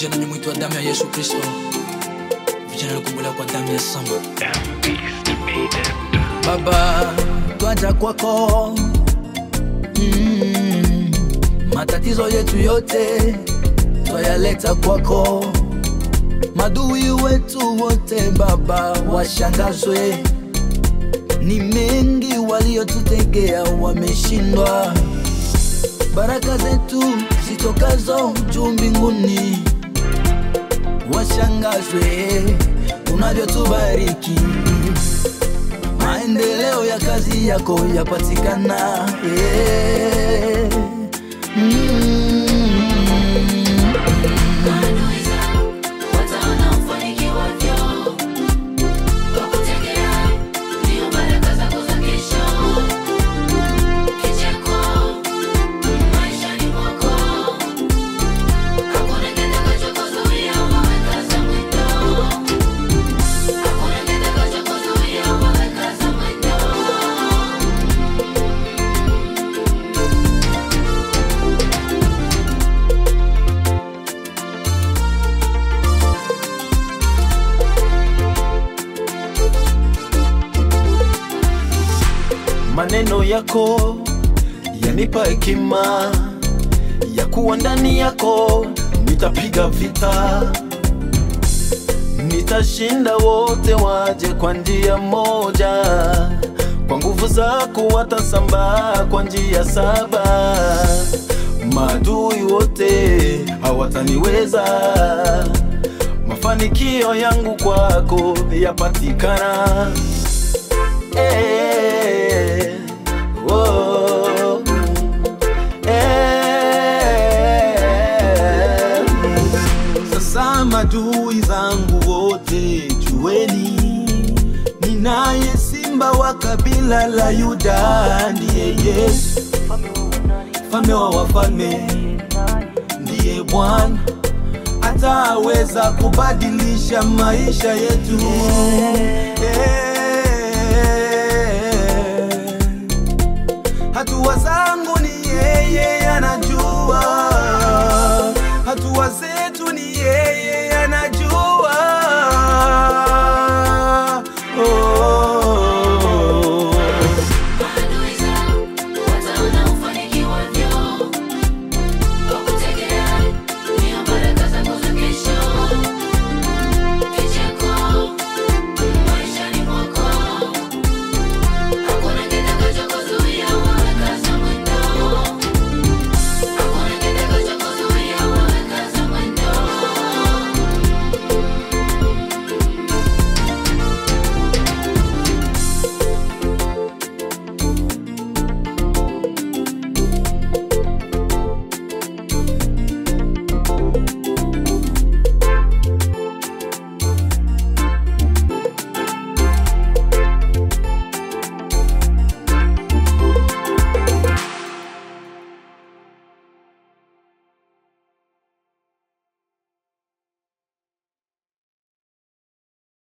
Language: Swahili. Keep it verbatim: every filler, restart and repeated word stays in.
Vijana ni mwito wa damu ya Yesu Kristo. Vijana lukumbula kwa damu ya Samba. Baba, twaja kwako. mm, Matatizo yetu yote twayaleta kwako. Madui wetu wote Baba washangazwe. Ni mengi waliotutegea wameshindwa. Baraka zetu zitokazo juu mbinguni washangazwe unavyotubariki. Maendeleo ya kazi yako yapatikana. yeah. mm. Maneno yako yanipa hekima ya kuwa ndani yako nitapiga vita. Nitashinda wote waje kwa njia moja. Kwa nguvu zako watasambaa kwa njia saba. Maadui wote hawataniweza. Mafanikio yangu kwako yapatikana. Eh, oh, eh. Sasa madui zangu wote jueni, ninaye Simba wa kabila la Yuda, ndiye Yesu, mfalme wa wafalme, ndiye Bwana, ataweza kubadilisha maisha yetu. eh. Hatua zangu ni yeye,